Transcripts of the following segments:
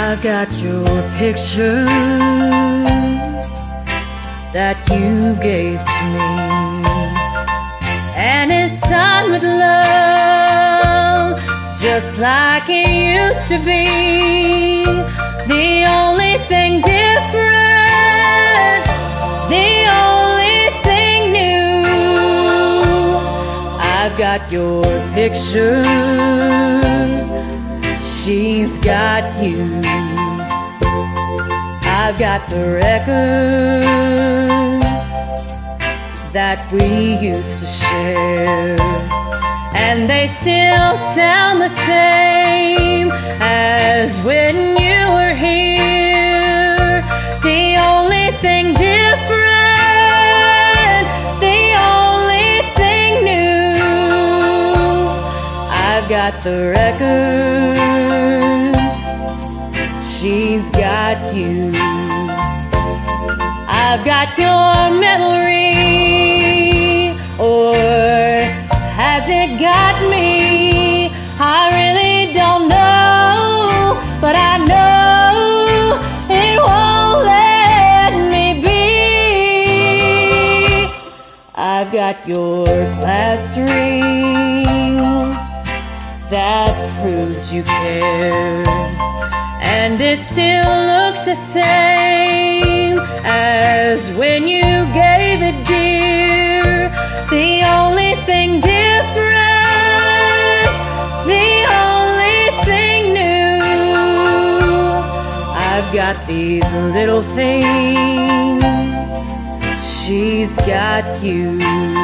I've got your picture that you gave to me, and it's signed with love, just like it used to be. The only thing different, the only thing new, I've got your picture, she's got you. I've got the records that we used to share, and they still sound the same as when you were here. The only thing different, the only thing new, I've got the records, she's got you. I've got your memory, or has it got me? I really don't know, but I know it won't let me be. I've got your class ring that proves you care, and it still looks the same as when you gave it, dear. The only thing different, the only thing new, I've got these little things, she's got you.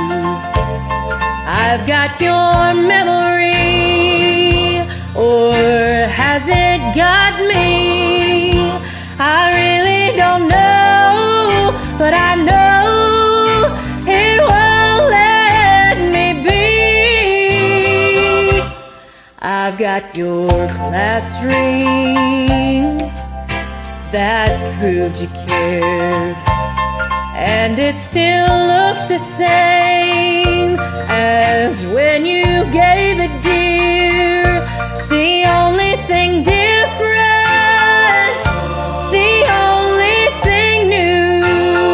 I've got your memory, or has it got me? I really don't know, but I know it won't let me be. I've got your class ring that proved you cared, and it still looks the same as when you gave it, dear. The only thing different, the only thing new,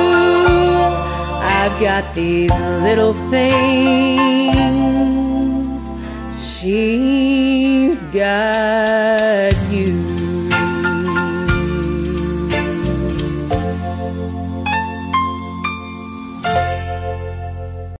I've got these little things, she's got